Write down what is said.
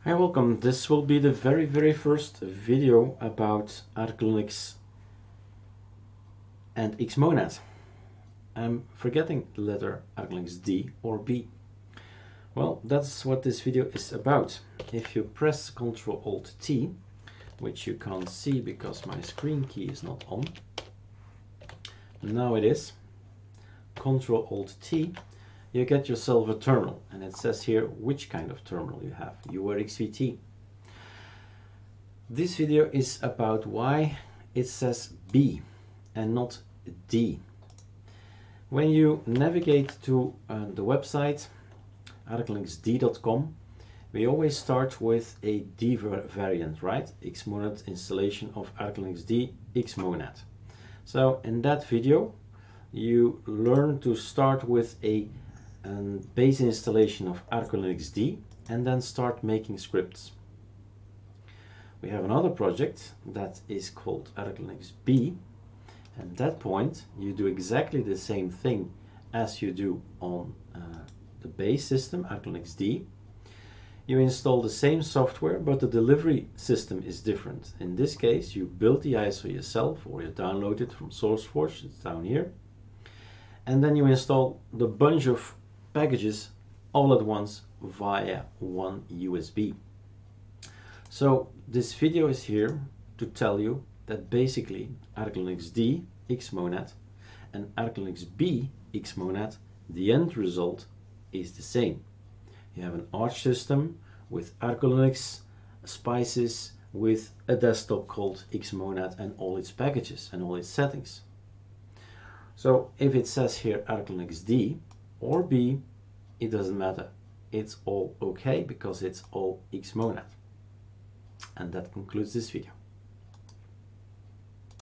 Hi, welcome. This will be the very first video about ArcoLinux and Xmonad. I'm forgetting the letter ArcoLinuxD or B. Well, that's what this video is about. If you press Ctrl-Alt-T, which you can't see because my screen key is not on, now it is, Ctrl-Alt-T, you get yourself a terminal, and it says here which kind of terminal you have, URXVT. This video is about why it says B and not D. When you navigate to the website ArcoLinuxD.com, we always start with a D variant, right? Xmonad installation of ArcoLinuxD Xmonad. So in that video you learn to start with a base installation of ArcoLinuxD and then start making scripts. We have another project that is called ArcoLinuxB, and at that point you do exactly the same thing as you do on the base system ArcoLinuxD. You install the same software, but the delivery system is different. In this case you build the ISO yourself, or you download it from SourceForge, it's down here, and then you install the bunch of packages all at once via one USB. So this video is here to tell you that basically ArcoLinuxD Xmonad and ArcoLinuxB Xmonad, the end result is the same. You have an Arch system with ArcoLinux spices with a desktop called Xmonad and all its packages and all its settings. So if it says here ArcoLinuxD or B, it doesn't matter. It's all okay because it's all Xmonad. And that concludes this video.